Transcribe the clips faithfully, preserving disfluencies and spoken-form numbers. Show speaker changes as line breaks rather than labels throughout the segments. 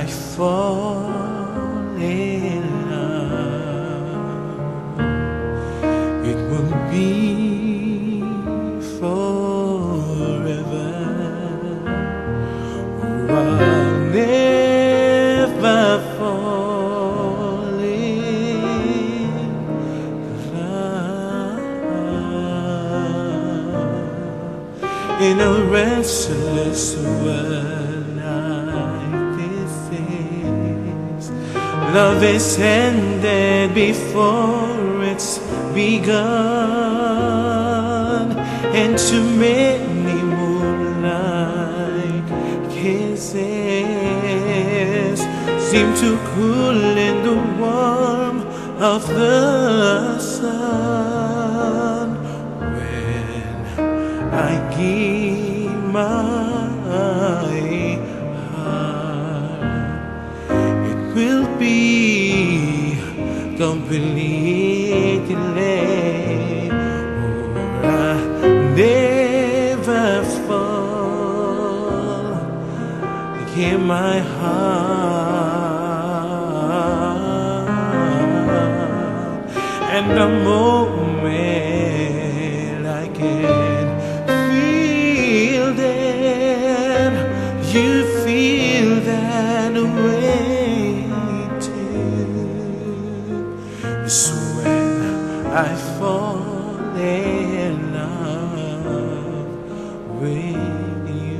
I fall in love, it will be forever. Oh, I'll never fall in love in a restless world like this is. Love is ended before it's begun, and too many moonlight kisses seem to cool in the warmth of the sun. When I give my heart, it will be completely, or I never fall. Give my heart, and the moment I can feel that, you feel that way too. It's when I fall in love with you.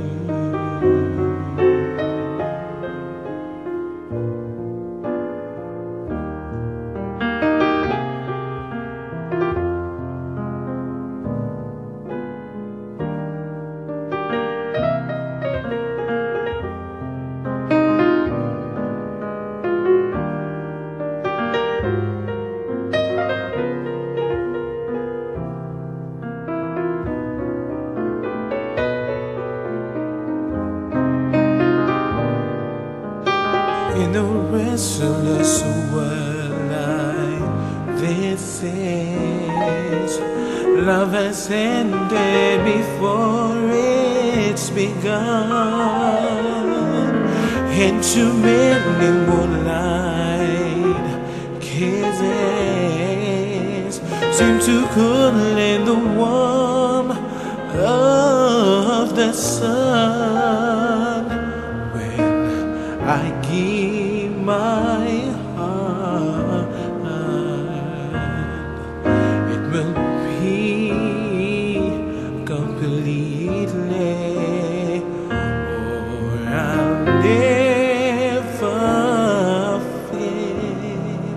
In a restless world like this is, love has ended before it's begun, and too many moonlight kisses seem to cool in the warmth of the sun. When I give my heart, it will be completely, or I'll never feel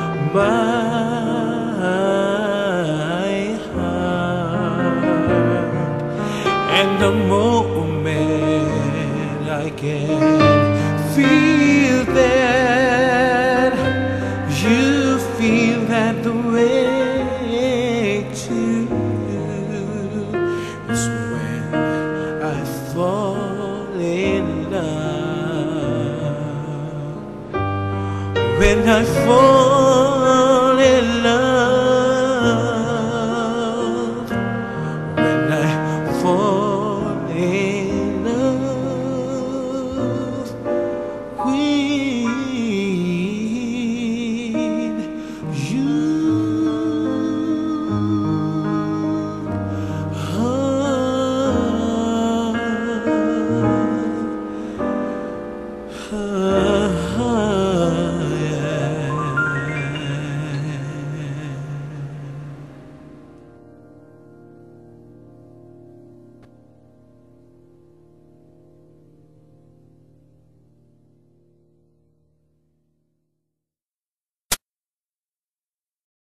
my heart. And the moment I can feel that, you feel that the way too, is when I fall in love. When I fall